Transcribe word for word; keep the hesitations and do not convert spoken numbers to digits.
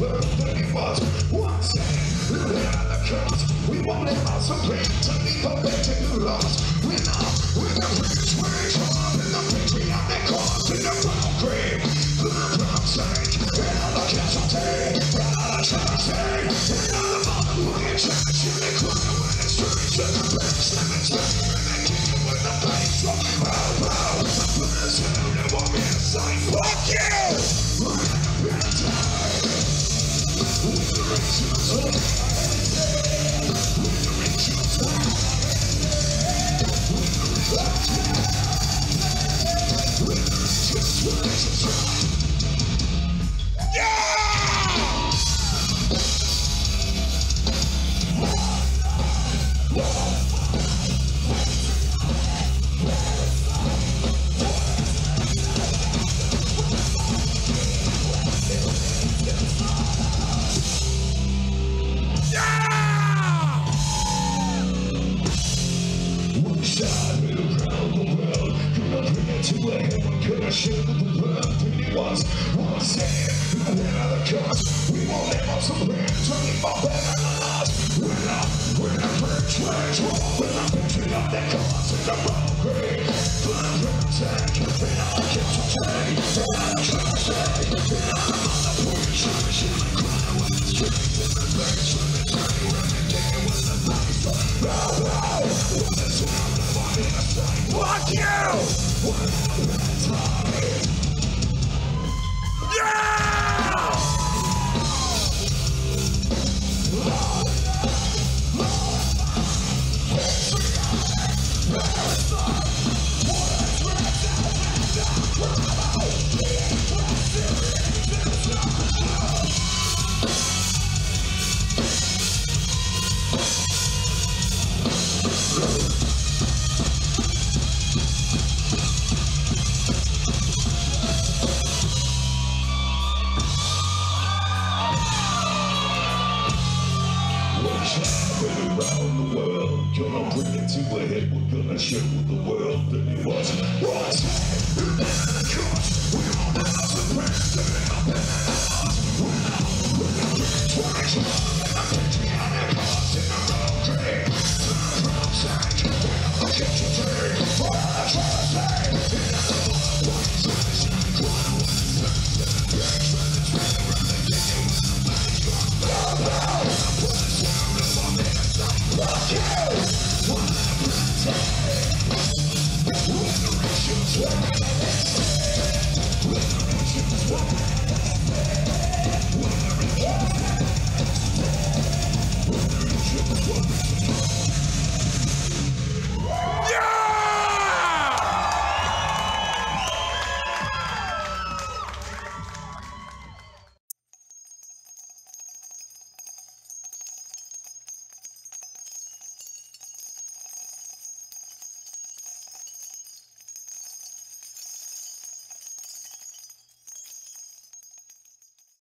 world than it was once. We are the cause. We won't let our supreme to leave a bed to the lost. We're not, we're the rich, we're top in the victory of the cause in the brown grave. The brown stage, and all the casualty, and all the tragedy, and all the motherfucking tragedy. They cry when it's strange, and the best cemetery, and they kick it with the bass. Bow, bow, but there's no they want me to say, fuck you! We're gonna die. We're the rich, we're the rich, shit with the world than it was once. And another cause. We won't let our supreme turning for better than us. We're not, we're not rich, we're strong. We're not victory of the cause in the wrong grave. We're not represent, we're not guilty, we're not tragedy, we're not motherfucking tragedy. We cry when it's strange in the place, when it's dirty, when it's digging with the face. Bow, bow, when the sound of body is saying, fuck you! We're not time. Yeah! Around the world, gonna bring it to a head. We're gonna show the world that it was once. And then the cost, we all have the press, and we're not, we're not, we're not,